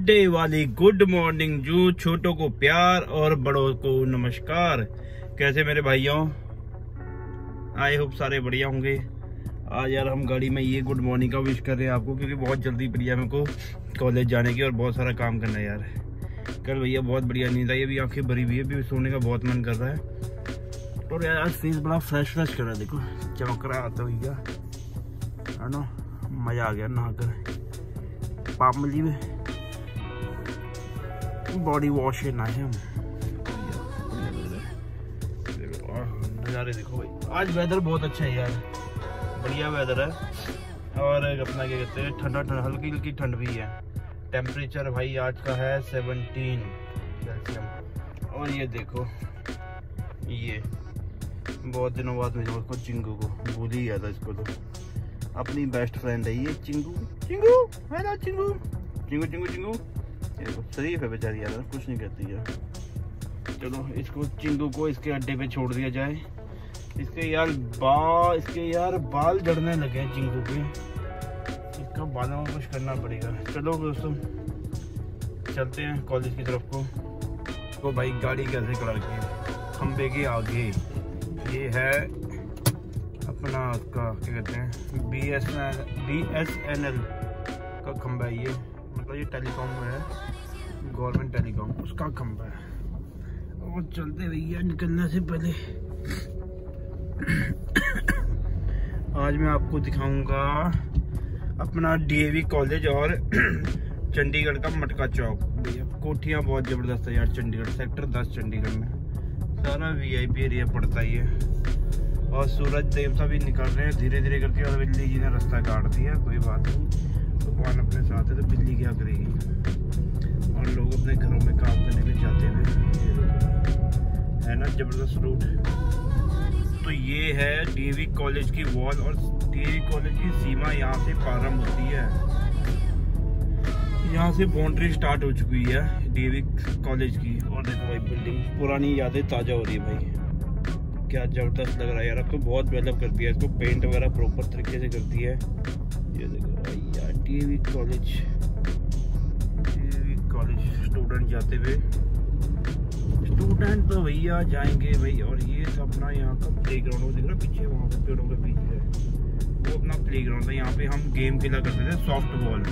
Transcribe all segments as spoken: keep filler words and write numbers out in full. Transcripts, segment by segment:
Day वाली good morning, जो छोटों को प्यार और बड़ों को नमस्कार। कैसे मेरे भाइयों, आई होप सारे बढ़िया होंगे। आज यार हम गाड़ी में ये गुड मॉर्निंग का विश कर रहे हैं आपको, क्योंकि बहुत जल्दी भैया मेरे को कॉलेज जाने की और बहुत सारा काम करना है यार। कल भैया बहुत बढ़िया नींद आई, अभी आंखें भरी हुई है, अभी सोने का बहुत मन कर रहा है। और यार आज फेस बड़ा फ्रेश फ्रेश कर रहा है, देखो चमक रहा आता भैया, है ना। मजा आ गया नहाकर। पामली में बॉडी वॉश करना है हम। नज़ारे देखो भाई, आज वेदर बहुत अच्छा है यार, बढ़िया वेदर है। और अपना क्या कहते हैं, ठंडा ठंडा हल्की हल्की ठंड भी है। टेम्परेचर भाई आज का है सेवनटीन सेल्सियस। और ये देखो, ये बहुत दिनों बाद मिला उसको, चिंगू को भूल ही गया था इसको, तो अपनी बेस्ट फ्रेंड है ये चिंगू। चिंगू है चिंगू, चिंगू चिंगू चिंगू शरीफ है बेचारी यार, कुछ नहीं कहती है। चलो इसको चिंगू को इसके अड्डे पे छोड़ दिया जाए। इसके यार बाल इसके यार बाल झड़ने लगे हैं चिंगू के, इसका बालों में कुछ करना पड़ेगा। चलो दोस्तों चलते हैं कॉलेज की तरफ को। तो भाई गाड़ी कैसे कलर की, खंबे के आगे ये है अपना का क्या कहते हैं, B S B S N L का खंबा है ये, मतलब ये टेलीकॉम में है, गवर्नमेंट टेलीकॉम उसका खंबा है। और चलते भैया निकलने से पहले आज मैं आपको दिखाऊंगा अपना डी ए वी कॉलेज और चंडीगढ़ का मटका चौक। भैया कोठियाँ बहुत ज़बरदस्त है यार चंडीगढ़, सेक्टर दस चंडीगढ़ में सारा वी आई पी एरिया पड़ता ही है। और सूरज देवता भी निकल रहे हैं धीरे धीरे करके, और बिल्ली जी ने रास्ता काट दिया, कोई बात नहीं, भगवान अपने साथ है तो बिल्ली क्या करेगी। और लोग अपने घरों में काम करने के लिए जाते हुए है ना, जबरदस्त रूट। तो ये है डी ए वी कॉलेज की वॉल, और डी ए वी कॉलेज की सीमा यहाँ से प्रारंभ होती है। यहाँ से बाउंड्री स्टार्ट हो चुकी है डी ए वी कॉलेज की। और देखो भाई बिल्डिंग, पुरानी यादें ताज़ा हो रही है भाई, क्या जबरदस्त लग रहा है यार। अब तो बहुत डेवलप कर दिया है इसको, पेंट वगैरह प्रॉपर तरीके से करती है। ये देखो भाई यार D A V college, D A V college student जाते हुए, स्टूडेंट तो भैया जाएंगे भाई। और ये अपना यहाँ का प्ले ग्राउंड दिख रहा है पीछे, वहाँ पे पेड़ों के बीच है, वो अपना प्ले ग्राउंड है। यहाँ पे हम गेम खेला करते थे, सॉफ्ट बॉल,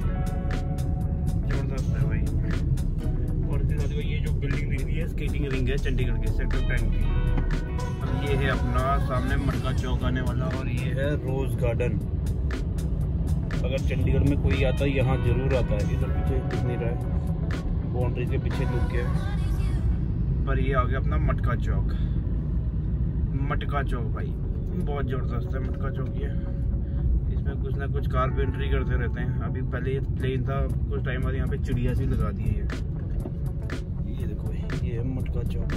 जबरदस्त है भाई। और इसके साथ ये जो बिल्डिंग दिख रही है स्केटिंग रिंग है चंडीगढ़ के सेक्टर टेन की। अब ये है अपना सामने मटका चौक आने वाला, और ये है रोज गार्डन। अगर चंडीगढ़ में कोई आता है यहाँ जरूर आता है। इधर पीछे दिख नहीं रहा है, बाउंड्री के पीछे लुक के, पर ये आ गया अपना मटका चौक। मटका चौक भाई बहुत ज़बरदस्त है मटका चौक ये, इसमें कुछ ना कुछ कारपेंटरी करते रहते हैं। अभी पहले ये प्लेन था, कुछ टाइम बाद यहाँ पे चिड़िया सी लगा दी है। ये देखो भाई, ये है मटका चौक,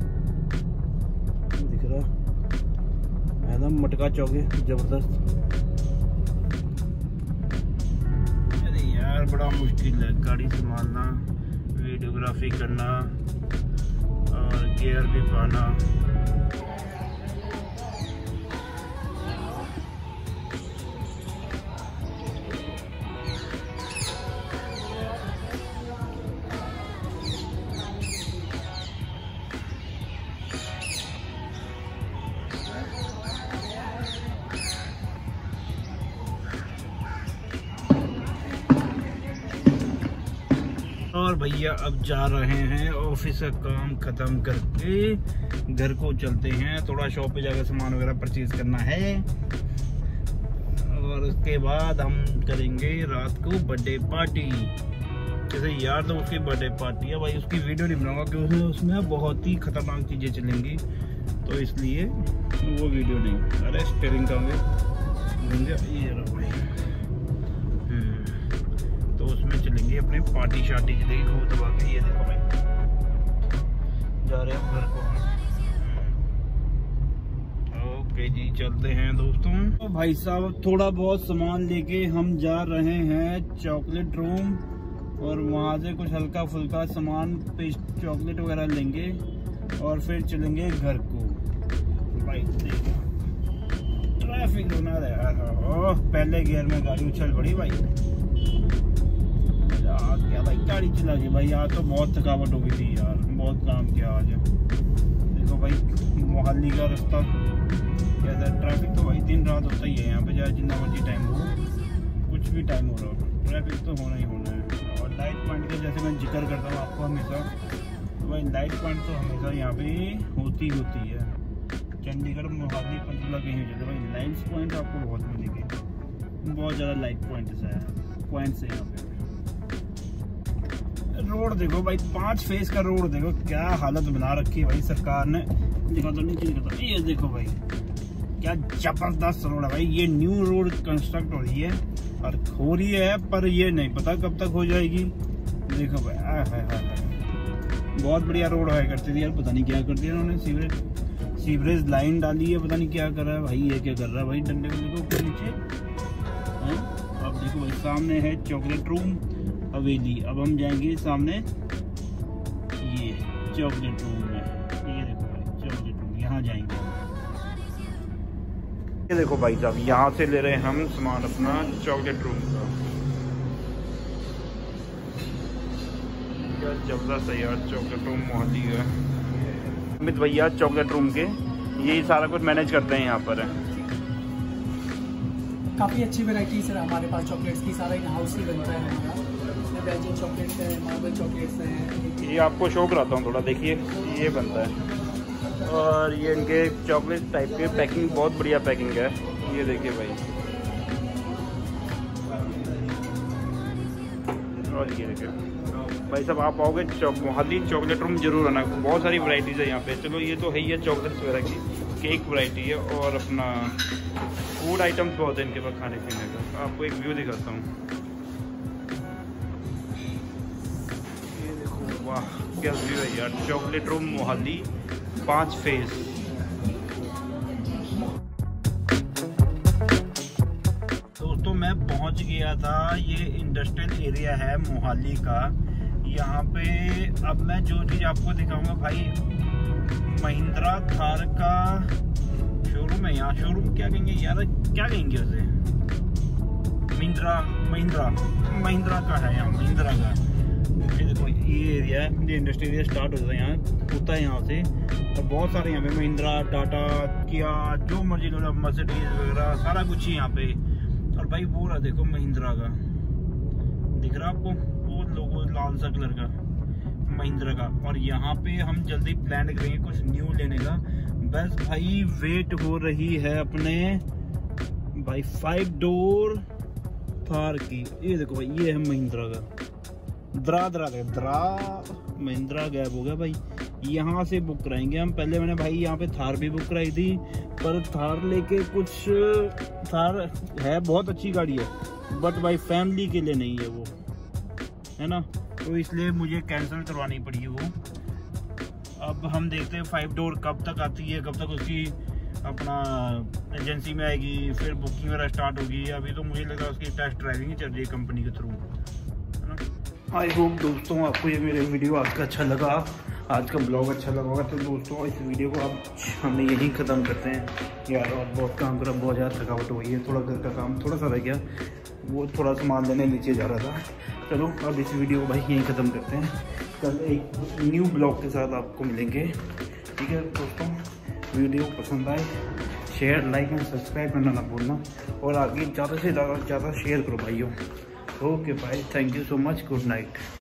दिख रहा है ना, मटका चौक है जबरदस्त। अरे यार बड़ा मुश्किल है गाड़ी संभालना, वीडियोग्राफी करना और गियर भी पाना। और भैया अब जा रहे हैं ऑफिस का काम खत्म करके घर को चलते हैं। थोड़ा शॉप पे जाकर सामान वगैरह परचेज करना है, और उसके बाद हम करेंगे रात को बर्थडे पार्टी। जैसे यार तो उसकी बर्थडे पार्टी है भाई, उसकी वीडियो नहीं बनाऊंगा क्योंकि उसमें बहुत ही खतरनाक चीज़ें चलेंगी, तो इसलिए वो वीडियो नहीं। अरे स्टेयरिंग का ये रहा भाई, तो उसमें चलेंगे अपने पार्टी शार्टी चलेगी खूब दबा के। ये देखो भाई जा रहे हैं घर को। ओके जी चलते हैं दोस्तों। तो भाई साहब थोड़ा बहुत सामान लेके हम जा रहे हैं चॉकलेट रूम, और वहाँ से कुछ हल्का फुल्का सामान पेस्ट चॉकलेट वगैरह लेंगे, और फिर चलेंगे घर को। भाई ट्रैफिक होना है यार, पहले गियर में गाड़ी उछल पड़ी भाई। आ गया भाई, गाड़ी चला गई भाई। आज तो बहुत थकावट हो गई थी यार, बहुत काम किया आज। देखो भाई मोहाली का रास्ता कैसा है। ट्रैफिक तो भाई दिन रात होता ही है यहाँ पे, चाहे जितना मर्जी टाइम हो, कुछ भी टाइम हो रहा हो, ट्रैफिक तो होना ही होना है। और लाइट पॉइंट का जैसे मैं जिक्र करता हूँ आपको हमेशा, तो भाई लाइट पॉइंट तो हमेशा यहाँ पे होती होती है। चंडीगढ़ मोहाली पंचकुला कहीं हो जाए भाई, लाइट पॉइंट आपको बहुत मिलेगी, बहुत ज़्यादा लाइट पॉइंट्स है पॉइंट्स है यहाँ पे। रोड देखो भाई, पांच फेज का रोड देखो, क्या हालत बना रखी है भाई सरकार ने। देखो तो नीचे देखो तो ये देखो भाई, क्या जबरदस्त रोड है भाई। ये न्यू रोड कंस्ट्रक्ट हो रही है और हो रही है, पर ये नहीं पता कब तक हो जाएगी। देखो भाई आ, है, है, है। बहुत बढ़िया रोड है करती थी यार, पता नहीं क्या कर दिया उन्होंने। सीवरेज सीवरेज लाइन डाली है, पता नहीं क्या कर रहा है भाई। ये क्या कर रहा है भाई, डंडे को देखो ऊपर नीचे। अब देखो भाई सामने है चॉकलेट रूम हवेली। अब हम जाएंगे सामने ये चॉकलेट रूम में, ये देखो भाई चॉकलेट रूम, यहाँ जाएंगे। ये देखो भाई साहब, यहाँ से ले रहे हैं हम सामान अपना चॉकलेट रूम का। क्या जबरदस्त है यार चॉकलेट रूम मोहाली का। अमित भैया चॉकलेट रूम के यही सारा कुछ मैनेज करते हैं यहाँ पर। काफ़ी अच्छी वैरायटी सर हमारे पास चॉकलेट्स की, सारा इन हाउस ही बनता है हमारा। बेल्जियन चॉकलेट्स है, मार्बल चॉकलेट्स हैं। ये आपको शो कराता हूँ थोड़ा, देखिए ये बनता है। और ये इनके चॉकलेट टाइप के पैकिंग बहुत बढ़िया पैकिंग है, ये देखिए भाई। और ये देखिए भाई साहब, आप आओगे मोहाली चॉकलेट रूम जरूर आना, बहुत सारी वैरायटीज़ है यहाँ पे। चलो ये तो है ही है चॉकलेट्स वगैरह की, केक वैरायटी है और अपना फूड आइटम्स बहुत है इनके पास खाने पीने का। आपको एक व्यू दिखाता हूँ, ये देखो वाह क्या व्यू है यार। चॉकलेट रूम मोहाली पांच फेज। दोस्तों मैं पहुंच गया था, ये इंडस्ट्रियल एरिया है मोहाली का। यहाँ पे अब मैं जो चीज़ आपको दिखाऊंगा भाई, महिंद्रा थार का शोरूम है यहाँ। शोरूम क्या कहेंगे यार, क्या कहेंगे उसे, महिंद्रा महिंद्रा महिंद्रा का है यहाँ, महिंद्रा का। ये देखो ये एरिया है, ये इंडस्ट्री एरिया स्टार्ट होता है यहाँ, होता है यहाँ से। और बहुत सारे यहाँ पे महिंद्रा, टाटा, किया, जो मर्जी लो, मर्सिडीज वगैरह सारा कुछ ही यहाँ पे। और भाई वो रहा देखो महिंद्रा का, दिख रहा आपको वो लोगो लाल सा कलर का, महिंद्रा का। और यहाँ पे हम जल्दी प्लान करेंगे कुछ न्यू लेने का। बस भाई वेट हो रही है अपने भाई फाइव डोर थार की। ये देखो भाई, ये है महिंद्रा का, द्रा द्रा द्रा महिंद्रा गैप हो गया भाई। यहाँ से बुक कराएंगे हम। पहले मैंने भाई यहाँ पे थार भी बुक कराई थी, पर थार लेके कुछ, थार है बहुत अच्छी गाड़ी है, बट भाई फैमिली के लिए नहीं है वो, है ना, तो इसलिए मुझे कैंसिल करवानी पड़ी वो। अब हम देखते हैं फाइव डोर कब तक आती है, कब तक उसकी अपना एजेंसी में आएगी, फिर बुकिंग वगैरह स्टार्ट होगी। अभी तो मुझे लगा उसकी टेस्ट ड्राइविंग चल रही है कंपनी के थ्रू, है ना। आई होप दोस्तों आपको ये मेरे वीडियो आज का अच्छा लगा, आज का ब्लॉग अच्छा लगा होगा। तो दोस्तों इस वीडियो को आप हमें यहीं ख़त्म करते हैं यार। और बहुत काम करा, बहुत ज़्यादा थकावट हो गई है, थोड़ा घर का काम थोड़ा सा रह गया, वो थोड़ा सामान लेने नीचे जा रहा था। चलो अब इस वीडियो को भाई यहीं ख़त्म करते हैं, कल एक न्यू ब्लॉग के साथ आपको मिलेंगे। ठीक है दोस्तों, वीडियो पसंद आए शेयर, लाइक एंड सब्सक्राइब करना ना भूलना, और आगे ज़्यादा से ज़्यादा ज़्यादा शेयर करो भाइयों। Okay bye, thank you so much, good night.